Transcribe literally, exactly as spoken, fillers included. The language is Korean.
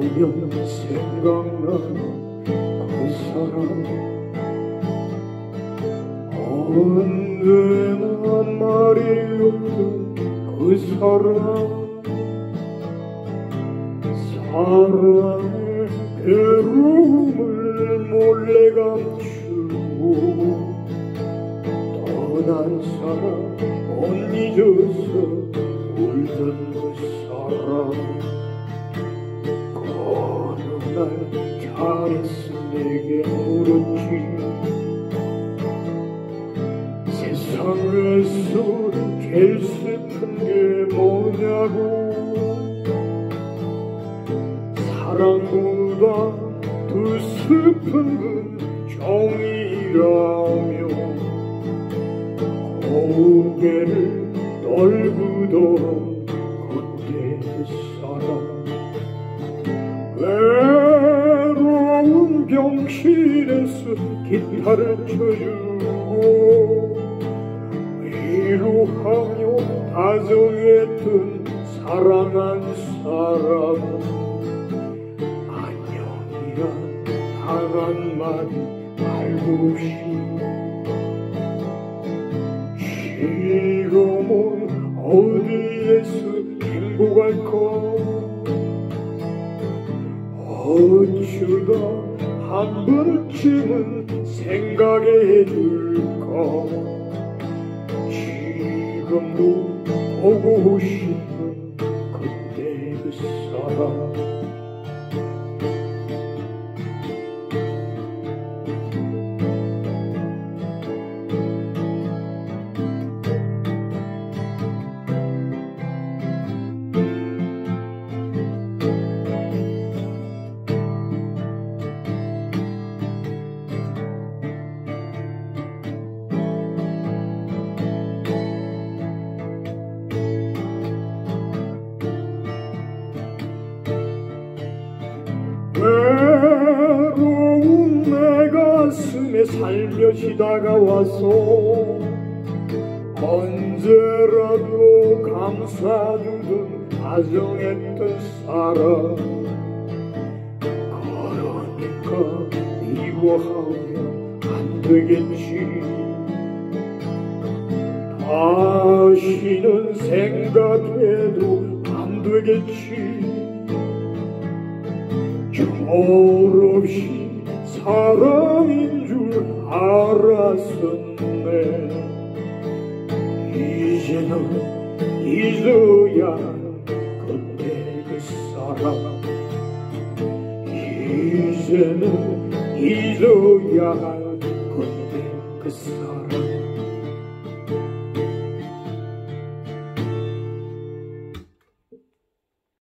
보면 생각나는 그 사람, 언제나 말이 없던 그 사람, 사랑의 괴로움을 몰래 감추고 떠난 사람 못 잊어서 울던 그 사람, 어느 날 잘했어 내게 물었지. 세상에서 제일 슬픈 게 뭐냐고. 사랑보다 더 슬픈 건 정이라며 고개를 떨구던 그때 그 사람, 외로운 병실에서 기타를 쳐주고 위로하며 다정했던 사랑한 사람, 안녕이란 단 한마디 말도 없이 지금은 어디에서 행복할까. 어쩌다 한 번쯤은 생각해 줄까. 지금도 보고 싶은 그때 그 사람, 외로운 내 가슴에 살며시 다가와서 언제라도 감싸주던 다정했던 사람, 그러니까 미워하면 안 되겠지. 다시는 생각해도 안 되겠지. 철없이 사람인 줄 알았었네. 이제는 잊어야 그때 그 사람, 이제는 잊어야 그때 그 사람.